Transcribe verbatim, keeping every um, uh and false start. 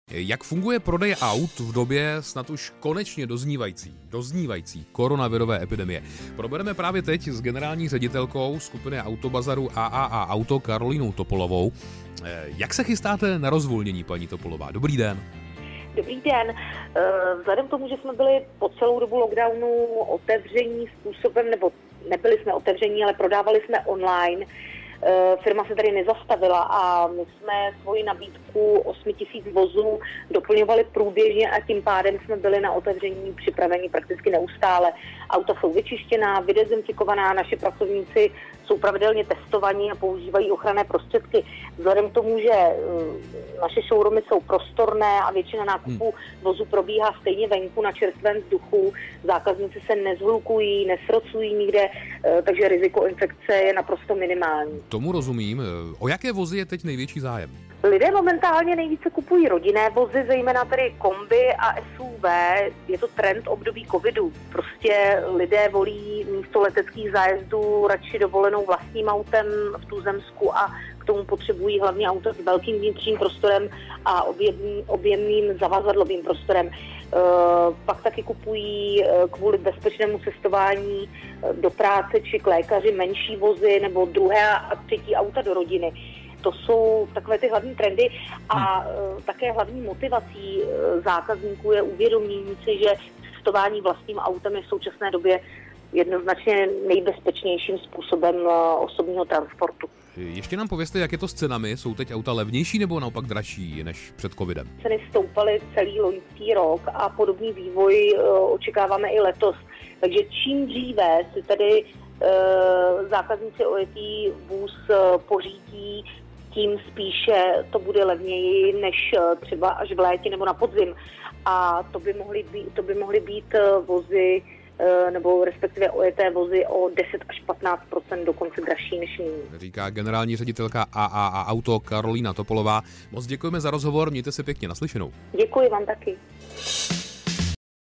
Jak funguje prodej aut v době snad už konečně doznívající, doznívající koronavirové epidemie? Probereme právě teď s generální ředitelkou skupiny Autobazaru A A A Auto Karolínou Topolovou. Jak se chystáte na rozvolnění, paní Topolová? Dobrý den. Dobrý den. Vzhledem k tomu, že jsme byli po celou dobu lockdownu otevření způsobem, nebo nebyli jsme otevření, ale prodávali jsme online, firma se tady nezastavila a my jsme svoji nabídku osm tisíc vozů doplňovali průběžně a tím pádem jsme byli na otevření připraveni prakticky neustále. Auta jsou vyčištěná, vydezinfikovaná, naši pracovníci jsou pravidelně testovaní a používají ochranné prostředky. Vzhledem k tomu, že naše showroomy jsou prostorné a většina nákupů vozů probíhá stejně venku na čerstvém vzduchu, zákazníci se nezhlukují, nesrocují nikde, takže riziko infekce je naprosto minimální. Tomu rozumím. O jaké vozy je teď největší zájem? Lidé momentálně nejvíce kupují rodinné vozy, zejména tedy kombi a S U V. Je to trend období covidu. Prostě lidé volí místo leteckých zájezdů radši dovolenou vlastním autem v tuzemsku a k tomu potřebují hlavně auto s velkým vnitřním prostorem a objemným, objemným zavazadlovým prostorem. E, pak taky kupují kvůli bezpečnému cestování do práce či k lékaři menší vozy nebo druhé a třetí auta do rodiny. To jsou takové ty hlavní trendy a e, také hlavní motivací e, zákazníků je uvědomění si, že cestování vlastním autem je v současné době jednoznačně nejbezpečnějším způsobem e, osobního transportu. Ještě nám povězte, jak je to s cenami. Jsou teď auta levnější nebo naopak dražší než před covidem? Ceny stoupaly celý loňský rok a podobný vývoj e, očekáváme i letos. Takže čím dříve si tedy e, zákazníci ojetý vůz e, pořídí, tím spíše to bude levněji než třeba až v létě nebo na podzim. A to by mohly být, to by mohly být vozy, nebo respektive ojeté vozy o deset až patnáct procent dokonce dražší než nyní. Říká generální ředitelka A A A Auto Karolína Topolová. Moc děkujeme za rozhovor, mějte se pěkně, naslyšenou. Děkuji vám taky.